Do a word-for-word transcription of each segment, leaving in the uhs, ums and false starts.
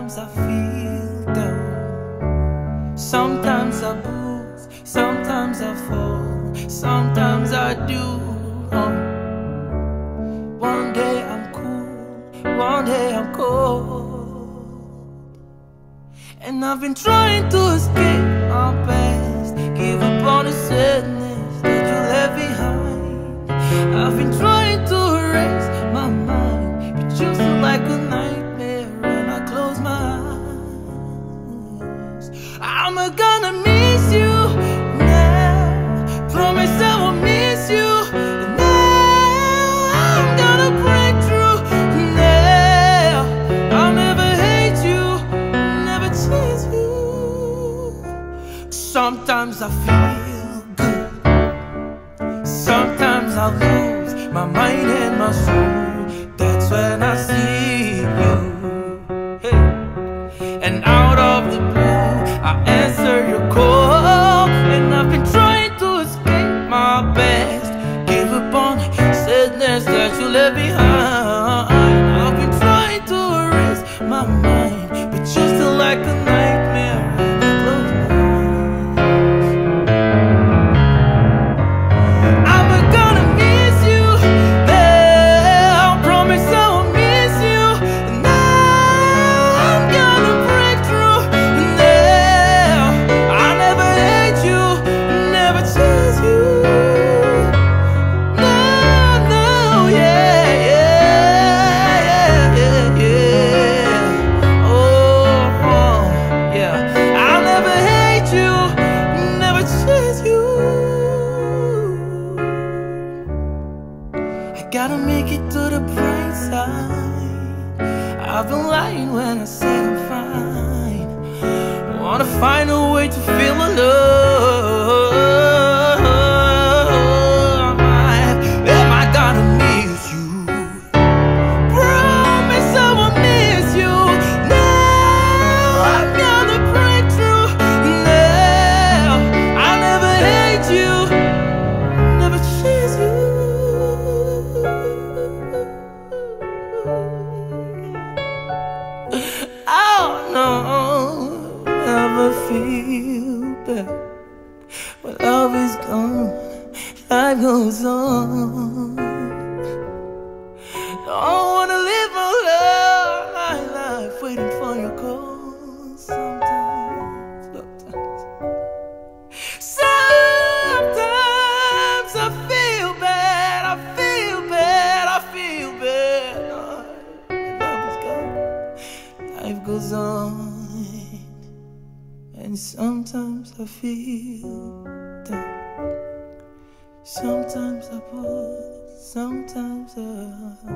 Sometimes I feel down, sometimes I boost, sometimes I fall, sometimes I do. Oh. One day I'm cool, one day I'm cold, and I've been trying to escape my past, give up on the sadness that you left behind. I've been trying to erase my mind, but you feel like a nightmare when I close my eyes. I'm gonna miss you now, promise I will miss you. Sometimes I feel good, sometimes I lose my mind and my soul. That's when I see you, hey. And out of the blue I answer your call, and I've been trying to escape my past, give up on sadness that you left behind. I've been trying to erase my mind, but you're still like a nightmare. Gotta make it to the bright side. I've been lying when I said I'm fine. Wanna find a way to feel alive. Am I gonna miss you? Promise I won't miss you. Now I'm gonna break through. Now I'll never hate you, never chase you. No, never feel bad. When love is gone, life goes on. Don't wanna live my love, my life waiting for your call. Sometimes, sometimes, sometimes I feel bad, I feel bad, I feel bad. When love is gone, life goes on. And sometimes I feel down, sometimes I pull, sometimes I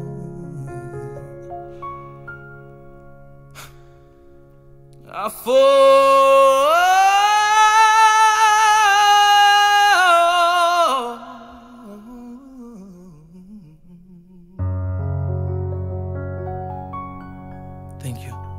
I fall. Thank you.